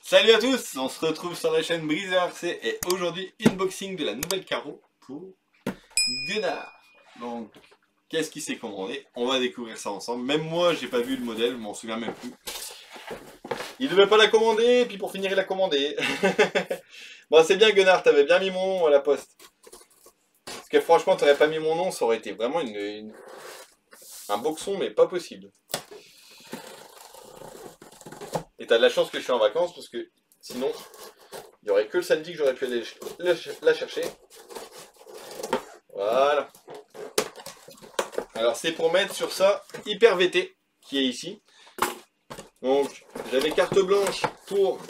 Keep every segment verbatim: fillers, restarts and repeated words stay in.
Salut à tous, on se retrouve sur la chaîne Briseur R C et aujourd'hui unboxing de la nouvelle carreau pour Gunnar. Donc, qu'est-ce qui s'est commandé? On va découvrir ça ensemble. Même moi, j'ai pas vu le modèle, je m'en souviens même plus. Il devait pas la commander, puis pour finir, il a commandé. Bon, c'est bien Gunnar, t'avais bien mis mon nom à la poste. Parce que franchement, t'aurais pas mis mon nom, ça aurait été vraiment une, une... un boxon, mais pas possible. Et t'as de la chance que je suis en vacances, parce que sinon, il n'y aurait que le samedi que j'aurais pu aller la chercher. Voilà. Alors c'est pour mettre sur ça Hyper V T, qui est ici. Donc j'avais carte blanche pour...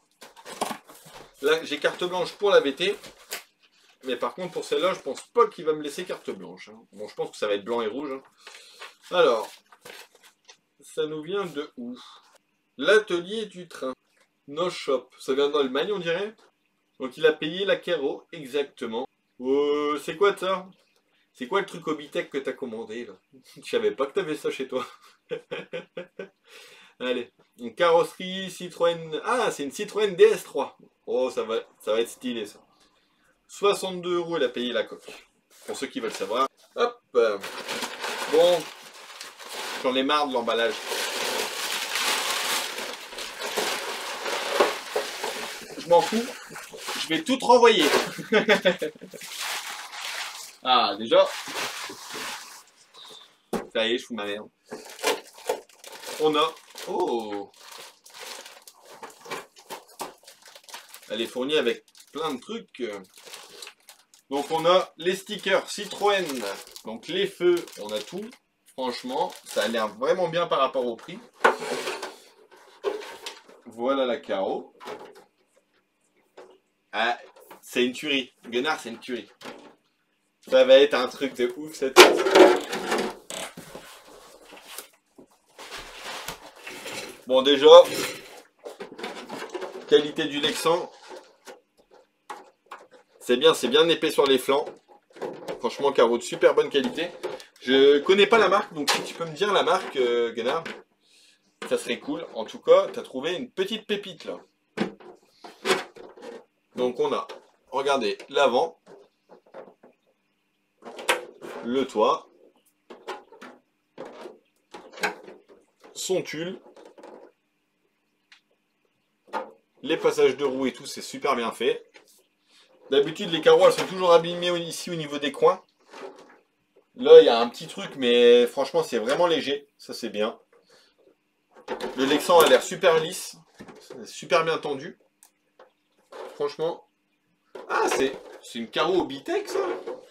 Là j'ai carte blanche pour la V T. Mais par contre pour celle-là, je pense pas qu'il va me laisser carte blanche. Bon, je pense que ça va être blanc et rouge. Alors, ça nous vient de où? L'atelier du train. No Shop. Ça vient d'Allemagne, on dirait. Donc il a payé la carreau, exactement. Euh, c'est quoi ça? C'est quoi le truc Hobbytech que t'as commandé là? Je savais pas que t'avais ça chez toi. Allez, une carrosserie Citroën. Ah, c'est une Citroën D S trois. Oh, ça va, ça va être stylé ça. soixante-deux euros, il a payé la coque. Pour ceux qui veulent savoir. Hop. Bon, j'en ai marre de l'emballage. Je m'en fous. Je vais tout renvoyer. Ah, déjà. Ça y est, je fous ma merde. On a... Oh! Elle est fournie avec plein de trucs. Donc on a les stickers Citroën. Donc les feux, on a tout. Franchement, ça a l'air vraiment bien par rapport au prix. Voilà la carreau. Ah, c'est une tuerie. Gunnar, c'est une tuerie. Ça va être un truc de ouf cette chose. Bon déjà, qualité du Lexan. C'est bien, c'est bien épais sur les flancs. Franchement, carreau de super bonne qualité. Je connais pas la marque, donc si tu peux me dire la marque, euh, Gunnar, ça serait cool. En tout cas, tu as trouvé une petite pépite là. Donc on a, regardez, l'avant, le toit, son tulle, les passages de roues et tout, c'est super bien fait. D'habitude, les carreaux, elles sont toujours abîmées ici au niveau des coins. Là, il y a un petit truc, mais franchement, c'est vraiment léger. Ça, c'est bien. Le Lexan a l'air super lisse, super bien tendu. Franchement. Ah, c'est une carreau Hobbytech, ça?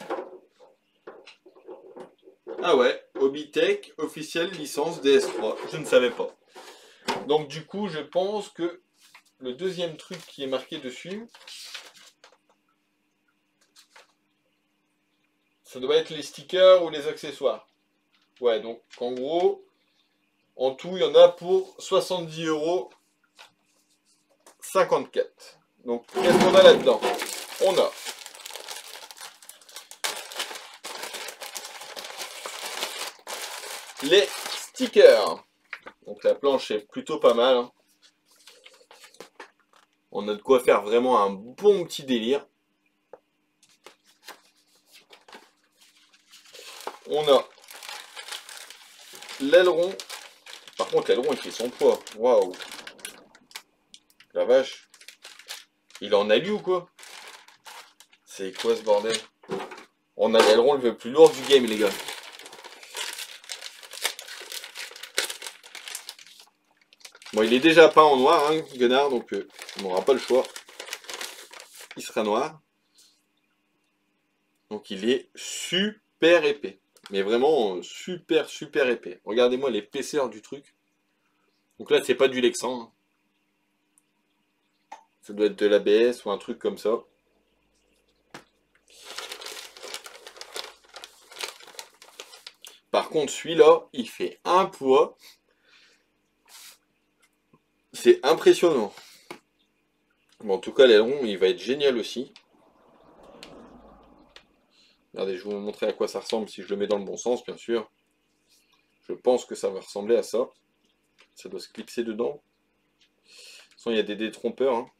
Ah ouais, Hobbytech, officielle licence D S trois. Je ne savais pas. Donc du coup, je pense que le deuxième truc qui est marqué dessus, ça doit être les stickers ou les accessoires. Ouais, donc en gros, en tout, il y en a pour soixante-dix euros cinquante-quatre. Donc qu'est-ce qu'on a là-dedans? On a les stickers. Donc la planche est plutôt pas mal. Hein. On a de quoi faire vraiment un bon petit délire. On a l'aileron. Par contre, l'aileron il fait son poids. Waouh. La vache. Il en a lu ou quoi? C'est quoi ce bordel? On a l'aileron le plus lourd du game, les gars. Bon, il est déjà peint en noir, hein, Gunnar, donc euh, on n'aura pas le choix. Il sera noir. Donc il est super épais. Mais vraiment super, super épais. Regardez-moi l'épaisseur du truc. Donc là, c'est pas du Lexan. Hein. Ça doit être de l'A B S ou un truc comme ça. Par contre, celui-là, il fait un poids. C'est impressionnant. Bon, en tout cas, l'aileron, il va être génial aussi. Regardez, je vais vous montrer à quoi ça ressemble si je le mets dans le bon sens, bien sûr. Je pense que ça va ressembler à ça. Ça doit se clipser dedans. façon, il y a des détrompeurs. Hein.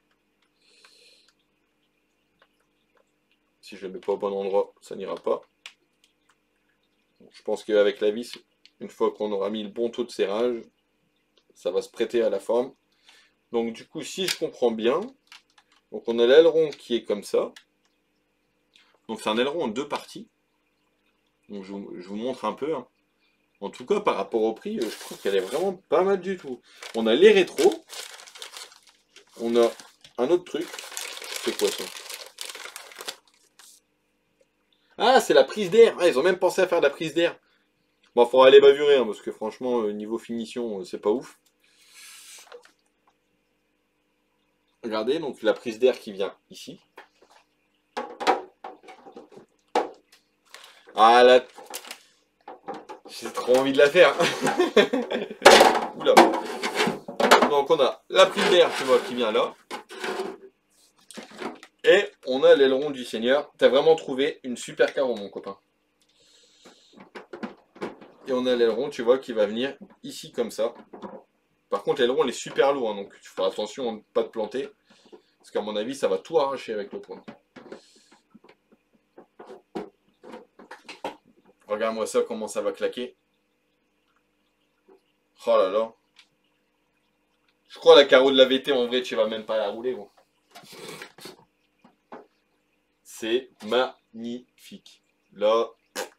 Si je ne le mets pas au bon endroit, ça n'ira pas. Bon, je pense qu'avec la vis, une fois qu'on aura mis le bon taux de serrage, ça va se prêter à la forme. Donc du coup, si je comprends bien, donc on a l'aileron qui est comme ça. Donc c'est un aileron en deux parties. Donc je vous, je vous montre un peu. Hein. En tout cas, par rapport au prix, je trouve qu'elle est vraiment pas mal du tout. On a les rétros. On a un autre truc. C'est quoi ça? Ah, c'est la prise d'air. Ah, ils ont même pensé à faire de la prise d'air. Bon, il faudra aller bavurer, hein, parce que franchement, niveau finition, c'est pas ouf. Regardez, donc la prise d'air qui vient ici. Ah là, j'ai trop envie de la faire. Oula. Donc on a la prise d'air, tu vois, qui vient là. Et on a l'aileron du Seigneur. T'as vraiment trouvé une super carreau, mon copain. Et on a l'aileron, tu vois, qui va venir ici comme ça. Par contre, l'aileron, il est super lourd, hein, donc tu feras attention à ne pas te planter. Parce qu'à mon avis, ça va tout arracher avec le poing. Regarde-moi ça, comment ça va claquer. Oh là là. Je crois la carreau de la V T, en vrai, tu vas même pas la rouler, bon. C'est magnifique. Là.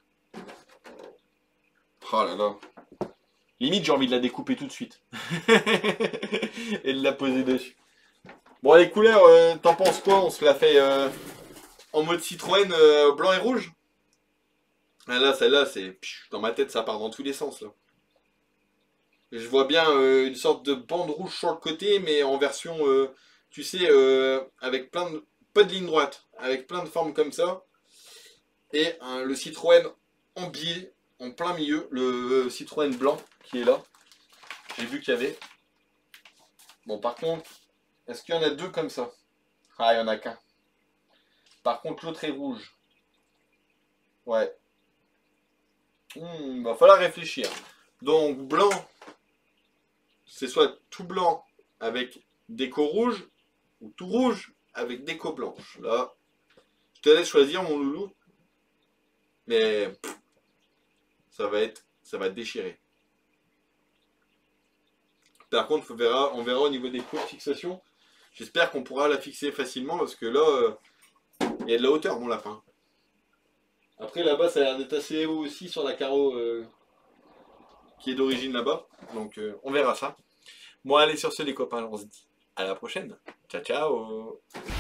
Oh là là. Limite, j'ai envie de la découper tout de suite. Et de la poser dessus. Bon, les couleurs, euh, t'en penses quoi? On se la fait euh, en mode Citroën euh, blanc et rouge. Ah là, celle-là, c'est... Dans ma tête, ça part dans tous les sens, là. Je vois bien euh, une sorte de bande rouge sur le côté, mais en version, euh, tu sais, euh, avec plein de... Pas de ligne droite, avec plein de formes comme ça. Et hein, le Citroën en biais, en plein milieu, le euh, Citroën blanc qui est là. J'ai vu qu'il y avait. Bon, par contre, est-ce qu'il y en a deux comme ça? Ah, il n'y en a qu'un. Par contre, l'autre est rouge. Ouais. Hmm, va falloir réfléchir. Donc, blanc, c'est soit tout blanc avec déco rouge, ou tout rouge avec déco blanche. Là, je te laisse choisir, mon loulou. Mais pff, ça va être, ça va déchirer. Par contre, on verra, on verra au niveau des cours de fixation. J'espère qu'on pourra la fixer facilement parce que là, euh, il y a de la hauteur, mon lapin. Après, là-bas, ça a l'air d'être assez haut aussi sur la carreau euh, qui est d'origine là-bas. Donc, euh, on verra ça. Bon, allez, sur ce, les copains, on se dit à la prochaine. Ciao, ciao!